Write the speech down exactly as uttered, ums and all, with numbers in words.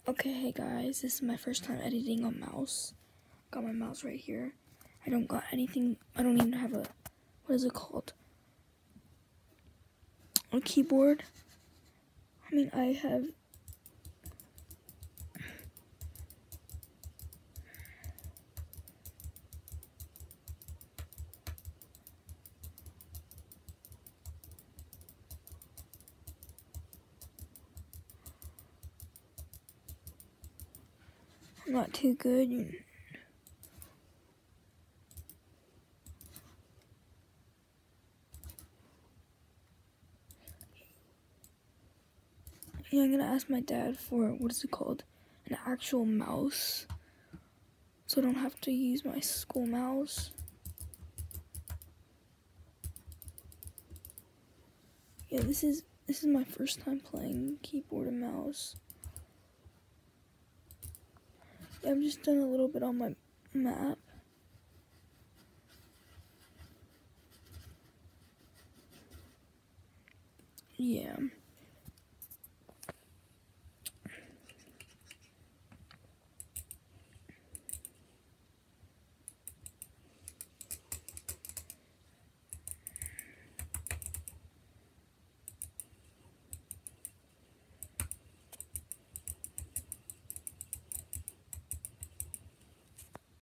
Okay, hey guys, this is my first time editing on mouse. Got my mouse right here. I don't got anything, I don't even have a, what is it called? A keyboard. I mean, I have, I'm not too good. Yeah, I'm gonna ask my dad for, what is it called? An actual mouse. So I don't have to use my school mouse. Yeah, this is, this is my first time playing keyboard and mouse. Yeah, I've just done a little bit on my map. Yeah.